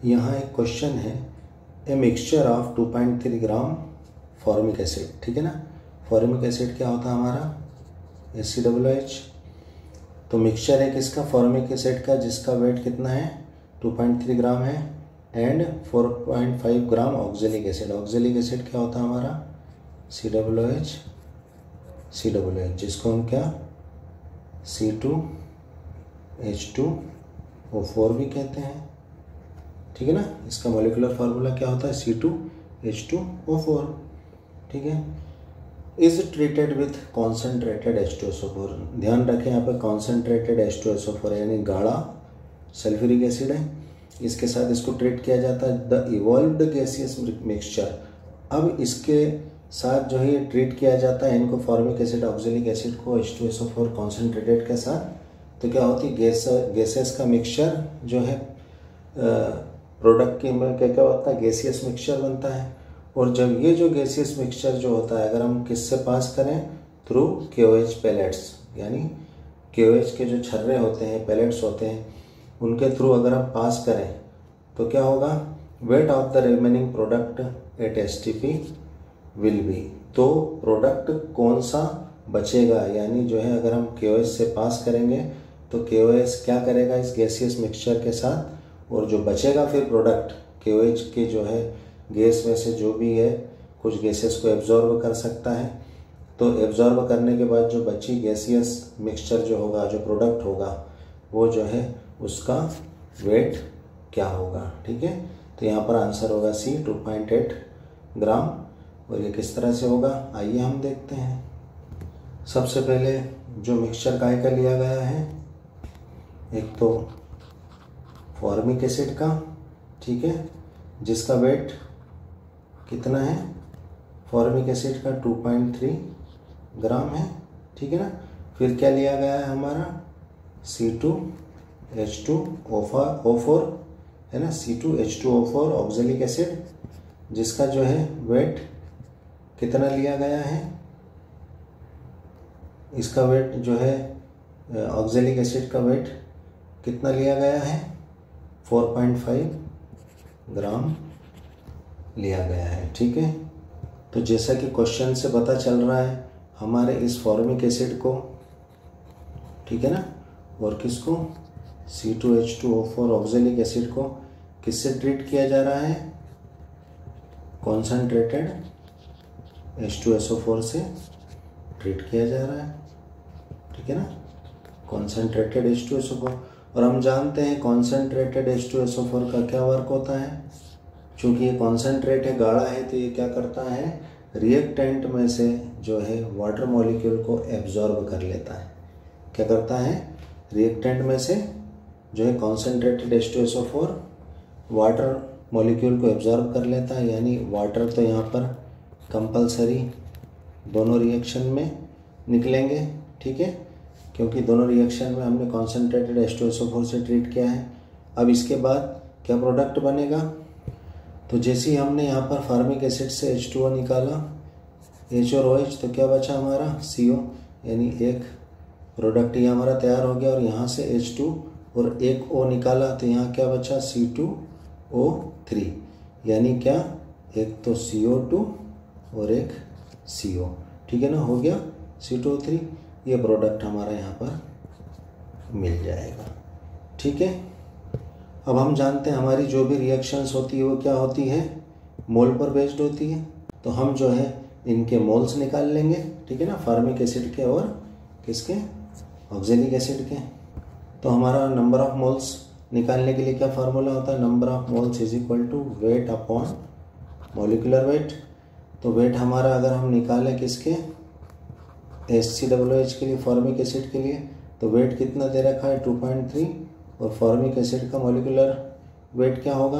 यहाँ एक क्वेश्चन है, a mixture of 2.3 gram formic acid, ठीक है ना। फॉर्मिक एसिड क्या होता है हमारा, HCOOH। तो मिक्सचर है किसका, फॉर्मिक एसिड का, जिसका वेट कितना है 2.3 ग्राम है, and 4.5 gram oxalic acid. Oxalic acid क्या होता है हमारा COOH, जिसको हम क्या C2H2O4 भी कहते हैं, ठीक है ना। इसका मॉलिक्यूलर फार्मूला क्या होता है C2H2O4, ठीक है। Is treated with concentrated H2SO4। ध्यान रखें यहाँ पे कॉन्सेंट्रेटेड H2SO4 यानी गाढ़ा सल्फ्यूरिक एसिड है, इसके साथ इसको ट्रीट किया जाता है द इवॉल्व्ड गैसियस मिक्सचर। अब इसके साथ जो है ये ट्रीट किया जाता है इनको, फॉर्मिक एसिड ऑक्जेलिक एसिड को H2SO4 कॉन्सेंट्रेटेड के साथ, तो क्या होती है गैसेस का मिक्सचर जो है प्रोडक्ट के में क्या क्या होता है, गैसियस मिक्सचर बनता है। और जब ये जो गैसियस मिक्सचर जो होता है, अगर हम किससे पास करें, थ्रू KOH पैलेट्स, यानी KOH के जो छर्रे होते हैं, पैलेट्स होते हैं, उनके थ्रू अगर हम पास करें तो क्या होगा, weight of the remaining product at STP will be. तो प्रोडक्ट कौन सा बचेगा, यानी जो है अगर हम KOH से पास करेंगे तो KOH क्या करेगा इस गैसियस मिक्सचर के साथ, और जो बचेगा फिर प्रोडक्ट KOH के जो है गैस में से जो भी है कुछ गैसेस को एब्जॉर्ब कर सकता है। तो एब्जॉर्ब करने के बाद जो बची गैसियस मिक्सचर जो होगा, जो प्रोडक्ट होगा, वो जो है उसका वेट क्या होगा, ठीक है। तो यहाँ पर आंसर होगा C 2.8 ग्राम। और ये किस तरह से होगा, आइए हम देखते हैं। सबसे पहले जो मिक्सचर काय का लिया गया है, एक तो फॉर्मिक एसिड का, ठीक है, जिसका वेट कितना है, फॉर्मिक एसिड का 2.3 ग्राम है, ठीक है ना। फिर क्या लिया गया है हमारा C2H2O4 है ना, C2H2O4 ऑक्जेलिक एसिड, जिसका जो है वेट कितना लिया गया है, इसका वेट जो है ऑक्जेलिक एसिड का वेट कितना लिया गया है, 4.5 ग्राम लिया गया है, ठीक है। तो जैसा कि क्वेश्चन से पता चल रहा है, हमारे इस फॉर्मिक एसिड को, ठीक है ना, और किसको C2H2O4 ऑक्जेलिक एसिड को किससे ट्रीट किया जा रहा है, कॉन्सेंट्रेटेड H2SO4 से ट्रीट किया जा रहा है, ठीक है ना, कॉन्सेंट्रेटेड H2SO4। और हम जानते हैं कॉन्सेंट्रेटेड H2SO4 का क्या वर्क होता है, चूँकि ये कॉन्सेंट्रेट है, गाढ़ा है, तो ये क्या करता है, रिएक्टेंट में से जो है वाटर मॉलिक्यूल को एब्जॉर्ब कर लेता है। क्या करता है, रिएक्टेंट में से जो है कॉन्सेंट्रेटेड H2SO4 वाटर मॉलिक्यूल को एब्जॉर्ब कर लेता है, यानी वाटर तो यहाँ पर कंपलसरी दोनों रिएक्शन में निकलेंगे, ठीक है, क्योंकि दोनों रिएक्शन में हमने कॉन्सेंट्रेटेड H2SO4 से ट्रीट किया है। अब इसके बाद क्या प्रोडक्ट बनेगा, तो जैसे ही हमने यहाँ पर फार्मिक एसिड से H2O निकाला, H और OH, तो क्या बचा हमारा CO, यानी एक प्रोडक्ट ये हमारा तैयार हो गया। और यहाँ से H2 और एक O निकाला, तो यहाँ क्या बचा C2O3, यानी क्या, एक तो CO2 और एक CO, ठीक है ना, हो गया C2O3। ये प्रोडक्ट हमारा यहाँ पर मिल जाएगा, ठीक है। अब हम जानते हैं हमारी जो भी रिएक्शंस होती है वो क्या होती है, मोल पर बेस्ड होती है। तो हम जो है इनके मोल्स निकाल लेंगे, ठीक है ना, फार्मिक एसिड के और किसके, ऑक्जेलिक एसिड के। तो हमारा नंबर ऑफ मोल्स निकालने के लिए क्या फार्मूला होता है, number of moles is equal to weight upon molecular weight. तो वेट हमारा अगर हम निकालें किसके, HCOOH के लिए, फॉर्मिक एसिड के लिए, तो वेट कितना दे रखा है 2.3, और फॉर्मिक एसिड का मॉलिक्यूलर वेट क्या होगा,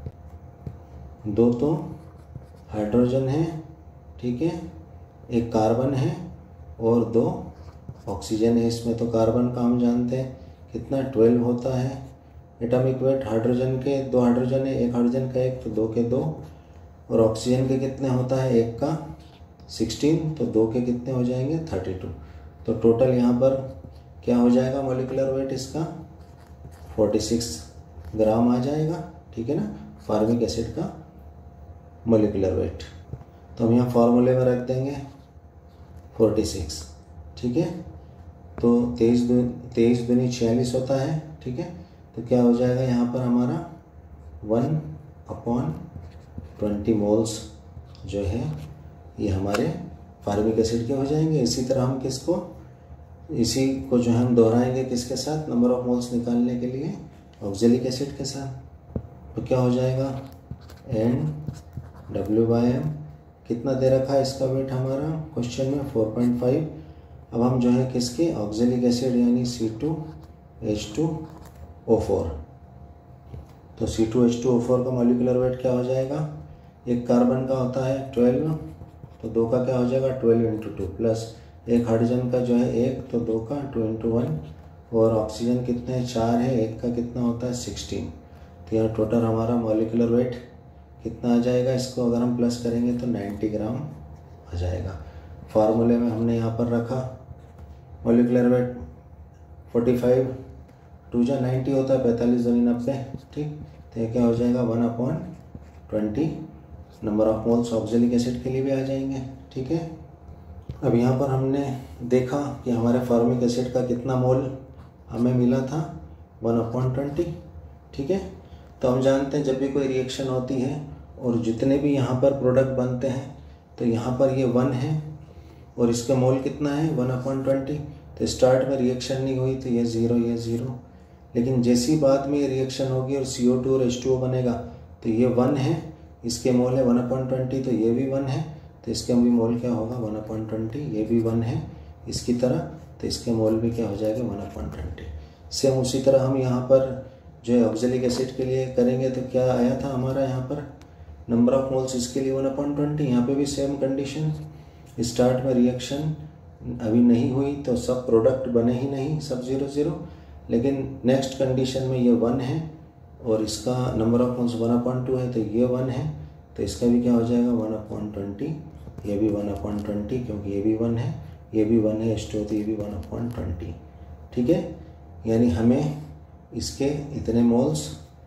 2 तो हाइड्रोजन है, ठीक है, एक कार्बन है और 2 ऑक्सीजन है। इसमें तो कार्बन का हम जानते हैं कितना 12 होता है एटॉमिक वेट, हाइड्रोजन के 2 हाइड्रोजन है, एक हाइड्रोजन का 1, तो 2 के 2, और ऑक्सीजन के कितने होता है, 1 का 16, तो 2 के कितने हो जाएंगे 32। तो टोटल यहाँ पर क्या हो जाएगा मॉलिक्यूलर वेट इसका 46 ग्राम आ जाएगा, ठीक है ना, फार्मिक एसिड का मोलिकुलर वेट। तो हम यहाँ फार्मूले में रख देंगे 46, ठीक है। तो 23 दूनी 46 होता है, ठीक है। तो क्या हो जाएगा यहाँ पर हमारा 1/20 मोल्स जो है ये हमारे फार्मिक एसिड के हो जाएंगे। इसी तरह हम इसी को जो है हम दोहराएंगे किसके साथ, नंबर ऑफ मोल्स निकालने के लिए ऑक्जेलिक एसिड के साथ। तो क्या हो जाएगा NW/M, कितना दे रखा है इसका वेट हमारा क्वेश्चन में 4.5। अब हम जो है किसके ऑक्जेलिक एसिड यानी C2H2O4, तो C2H2O4 का मॉलिक्यूलर वेट क्या हो जाएगा, एक कार्बन का होता है 12, तो 2 का क्या हो जाएगा 12 × 2 प्लस एक हाइड्रोजन का जो है 1, तो 2 का 2 × 1, और ऑक्सीजन कितने 4 है, 1 का कितना होता है 16। तो यहाँ टोटल हमारा मॉलिक्यूलर वेट कितना आ जाएगा, इसको अगर हम प्लस करेंगे तो 90 ग्राम आ जाएगा। फार्मूले में हमने यहाँ पर रखा मॉलिक्यूलर वेट 45, 2 × 90 होता है 45 दूनी 90, ठीक। तो ये क्या हो जाएगा 1/20 number of moles oxalic acid के लिए भी आ जाएंगे, ठीक है। अब यहाँ पर हमने देखा कि हमारे फार्मिक एसिड का कितना मोल हमें मिला था 1/20, ठीक है। तो हम जानते हैं जब भी कोई रिएक्शन होती है और जितने भी यहाँ पर प्रोडक्ट बनते हैं तो यहाँ पर ये 1 है और इसका मोल कितना है 1/20। तो स्टार्ट में रिएक्शन नहीं हुई तो ये 0, ये 0, लेकिन जैसी बाद में ये रिएक्शन होगी और CO2 और H2O बनेगा तो ये 1 है, इसके मोल है 1/20, तो ये भी 1 है, तो इसका भी मोल क्या होगा 1/20, ये भी 1 है इसकी तरह, तो इसके मोल भी क्या हो जाएगा 1/20। सेम उसी तरह हम यहाँ पर जो है ऑक्जेलिक एसिड के लिए करेंगे तो क्या आया था हमारा यहाँ पर नंबर ऑफ मोल्स इसके लिए 1/20। यहाँ पे भी सेम कंडीशन, स्टार्ट में रिएक्शन अभी नहीं हुई तो सब प्रोडक्ट बने ही नहीं, सब 0 0, लेकिन नेक्स्ट कंडीशन में ये 1 है और इसका नंबर ऑफ मोल्स 1/2 है, तो ये 1 है, तो इसका भी क्या हो जाएगा 1/20, ये भी 1/20 क्योंकि ये भी 1 है, ये भी 1 है H2O, तो ये भी 1/20, ठीक है। यानी हमें इसके इतने मोल्स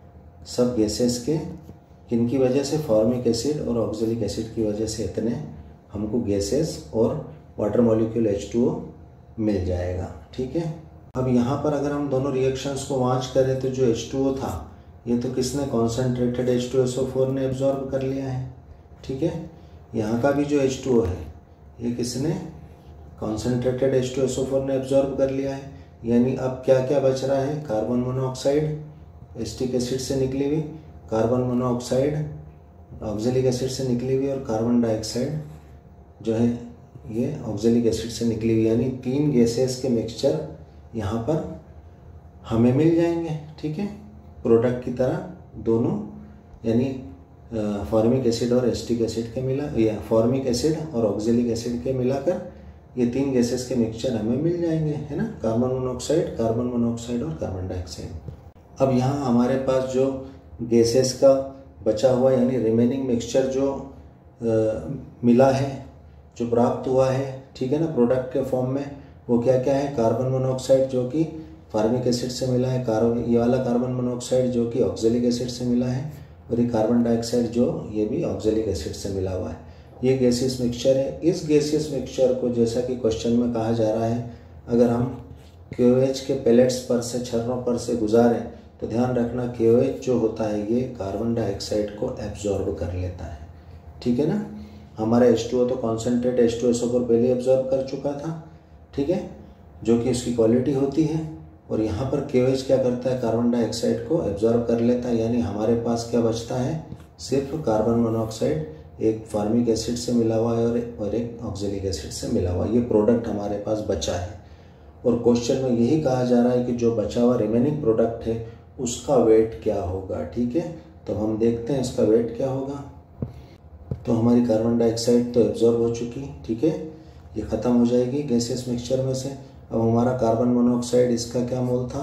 सब गैसेस के किनकी वजह से, फॉर्मिक एसिड और ऑक्जेलिक एसिड की वजह से इतने हमको गैसेस और वाटर मॉलिक्यूल H2O मिल जाएगा, ठीक है। अब यहाँ पर अगर हम दोनों रिएक्शंस को वाच करें तो जो H2O था ये तो किसने कॉन्सेंट्रेटेड H2SO4 ने एब्जॉर्ब कर लिया है, ठीक है। यहाँ का भी जो H2O है ये किसने कॉन्सेंट्रेटेड H2SO4 ने एब्जॉर्ब कर लिया है। यानी अब क्या क्या बच रहा है, कार्बन मोनोऑक्साइड एसिटिक एसिड से निकली हुई, कार्बन मोनोऑक्साइड ऑक्जेलिक एसिड से निकली हुई और कार्बन डाइऑक्साइड जो है ये ऑक्जेलिक एसिड से निकली हुई, यानी 3 गैसेस के मिक्सचर यहाँ पर हमें मिल जाएंगे, ठीक है, प्रोडक्ट की तरह दोनों, यानी फॉर्मिक एसिड और एसिटिक एसिड के मिला या फॉर्मिक एसिड और ऑक्जेलिक एसिड के मिलाकर ये 3 गैसेस के मिक्सचर हमें मिल जाएंगे, है ना, कार्बन मोनोऑक्साइड और कार्बन डाइऑक्साइड। अब यहाँ हमारे पास जो गैसेस का बचा हुआ यानी रिमेनिंग मिक्सचर जो मिला है, जो प्राप्त हुआ है, ठीक है ना, प्रोडक्ट के फॉर्म में, वो क्या क्या है, कार्बन मोनोऑक्साइड जो कि फार्मिक एसिड से मिला है, ये वाला कार्बन मोनोऑक्साइड जो कि ऑक्जेलिक एसिड से मिला है, और ये कार्बन डाइऑक्साइड जो ये भी ऑक्जेलिक एसिड से मिला हुआ है। ये गैसियस मिक्सचर है। इस गैसियस मिक्सचर को जैसा कि क्वेश्चन में कहा जा रहा है, अगर हम KOH के पैलेट्स पर से, छर्रों पर से गुजारें तो ध्यान रखना KOH जो होता है ये कार्बन डाइऑक्साइड को एब्जॉर्ब कर लेता है, ठीक है ना। हमारा H2O तो कॉन्सेंट्रेट H2SO4 पहले एब्जॉर्ब कर चुका था, ठीक है, जो कि उसकी क्वालिटी होती है, और यहाँ पर KOH क्या करता है, कार्बन डाइऑक्साइड को एब्जॉर्ब कर लेता है। यानी हमारे पास क्या बचता है, सिर्फ कार्बन मोनोऑक्साइड, एक फार्मिक एसिड से मिला हुआ है और एक ऑक्जेलिक एसिड से मिला हुआ है, ये प्रोडक्ट हमारे पास बचा है। और क्वेश्चन में यही कहा जा रहा है कि जो बचा हुआ रिमेनिंग प्रोडक्ट है उसका वेट क्या होगा, ठीक है। तो हम देखते हैं इसका वेट क्या होगा। तो हमारी कार्बन डाइऑक्साइड तो एब्जॉर्ब हो चुकी, ठीक है, ये ख़त्म हो जाएगी गैसियस मिक्सचर में से। अब हमारा कार्बन मोनोऑक्साइड इसका क्या मोल था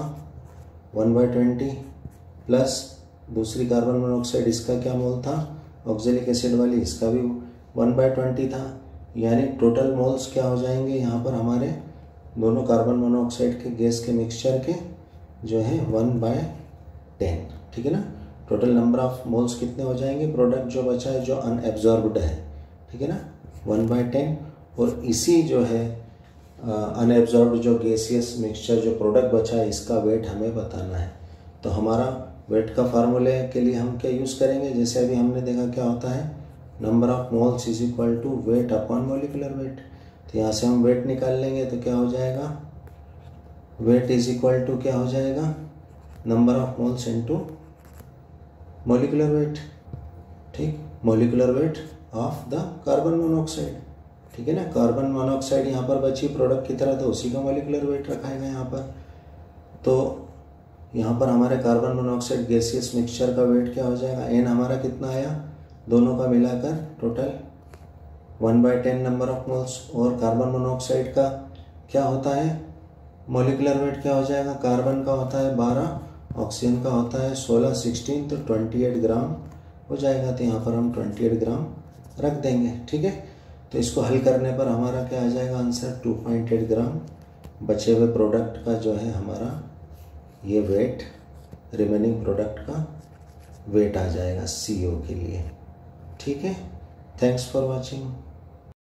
1/20 प्लस दूसरी कार्बन मोनोऑक्साइड इसका क्या मोल था, ऑक्जेलिक एसिड वाली, इसका भी 1/20 था। यानी टोटल मोल्स क्या हो जाएंगे यहाँ पर हमारे दोनों कार्बन मोनोऑक्साइड के गैस के मिक्सचर के जो है 1/10, ठीक है ना। टोटल नंबर ऑफ मोल्स कितने हो जाएंगे, प्रोडक्ट जो बचा है जो अनएब्जॉर्ब्ड है, ठीक है ना, 1/10। और इसी जो है अनएब्जॉर्ब्ड जो गैसियस मिक्सचर जो प्रोडक्ट बचा है इसका वेट हमें बताना है। तो हमारा वेट का फार्मूले के लिए हम क्या यूज़ करेंगे, जैसे अभी हमने देखा क्या होता है, number of moles is equal to weight upon molecular weight. तो यहाँ से हम वेट निकाल लेंगे तो क्या हो जाएगा, वेट इज इक्वल टू क्या हो जाएगा, number of moles into molecular weight, ठीक, molecular weight of the carbon monoxide, ठीक है ना। कार्बन मोनोऑक्साइड यहाँ पर बची प्रोडक्ट की तरह, तो उसी का मोलिकुलर वेट रखा है यहाँ पर। तो यहाँ पर हमारे कार्बन मोनोऑक्साइड गैसियस मिक्सचर का वेट क्या हो जाएगा, एन हमारा कितना आया, दोनों का मिलाकर टोटल 1/10 नंबर ऑफ मोल्स। और कार्बन मोनोऑक्साइड का क्या होता है, मोलिकुलर वेट क्या हो जाएगा, कार्बन का होता है 12, ऑक्सीजन का होता है 16, 16, तो 28 ग्राम हो जाएगा। तो यहाँ पर हम 28 ग्राम रख देंगे, ठीक है। तो इसको हल करने पर हमारा क्या आ जाएगा आंसर, 2.8 ग्राम बचे हुए प्रोडक्ट का जो है हमारा ये वेट, रिमेनिंग प्रोडक्ट का वेट आ जाएगा CO के लिए, ठीक है। Thanks for watching.